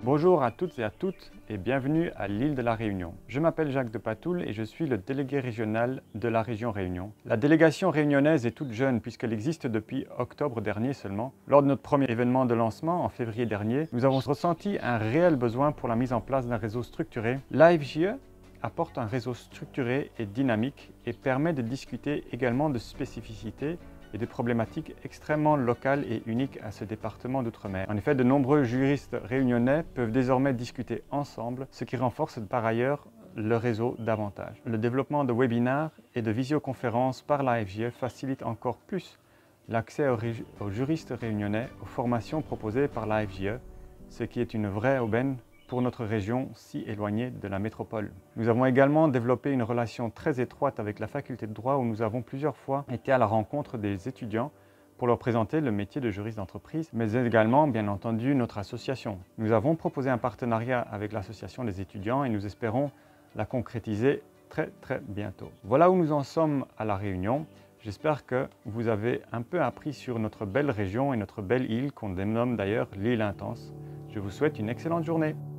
Bonjour à toutes et à toutes et bienvenue à l'île de la Réunion. Je m'appelle Jacques de Patoul et je suis le délégué régional de la région Réunion. La délégation réunionnaise est toute jeune puisqu'elle existe depuis octobre dernier seulement. Lors de notre premier événement de lancement en février dernier, nous avons ressenti un réel besoin pour la mise en place d'un réseau structuré. L'AFJE apporte un réseau structuré et dynamique et permet de discuter également de spécificités et de problématiques extrêmement locales et uniques à ce département d'outre-mer. En effet, de nombreux juristes réunionnais peuvent désormais discuter ensemble, ce qui renforce par ailleurs le réseau davantage. Le développement de webinaires et de visioconférences par l'AFJE facilite encore plus l'accès aux juristes réunionnais aux formations proposées par l'AFJE, ce qui est une vraie aubaine pour notre région si éloignée de la métropole. Nous avons également développé une relation très étroite avec la faculté de droit où nous avons plusieurs fois été à la rencontre des étudiants pour leur présenter le métier de juriste d'entreprise, mais également, bien entendu, notre association. Nous avons proposé un partenariat avec l'association des étudiants et nous espérons la concrétiser très bientôt. Voilà où nous en sommes à La Réunion. J'espère que vous avez un peu appris sur notre belle région et notre belle île qu'on dénomme d'ailleurs l'île Intense. Je vous souhaite une excellente journée.